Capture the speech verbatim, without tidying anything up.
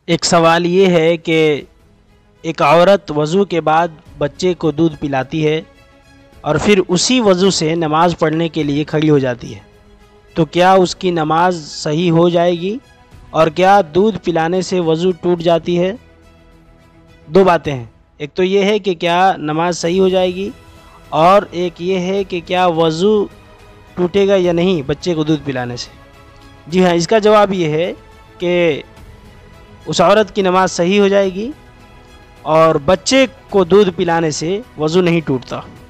एक सवाल ये है कि एक औरत वज़ू के बाद बच्चे को दूध पिलाती है और फिर उसी वज़ू से नमाज़ पढ़ने के लिए खड़ी हो जाती है, तो क्या उसकी नमाज सही हो जाएगी? और क्या दूध पिलाने से वज़ू टूट जाती है? दो बातें हैं, एक तो ये है कि क्या नमाज सही हो जाएगी, और एक ये है कि क्या वज़ू टूटेगा या नहीं बच्चे को दूध पिलाने से। जी हाँ, इसका जवाब ये है कि उस औरत की नमाज सही हो जाएगी और बच्चे को दूध पिलाने से वज़ू नहीं टूटता।